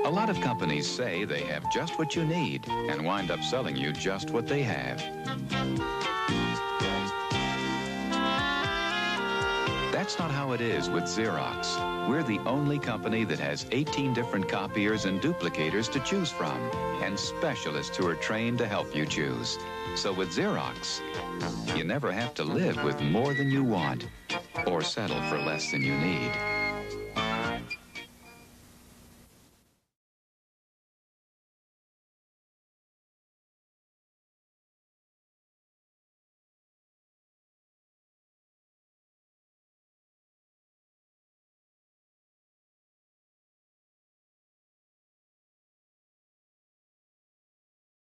A lot of companies say they have just what you need and wind up selling you just what they have. That's not how it is with Xerox. We're the only company that has 18 different copiers and duplicators to choose from, and specialists who are trained to help you choose. So with Xerox, you never have to live with more than you want or settle for less than you need.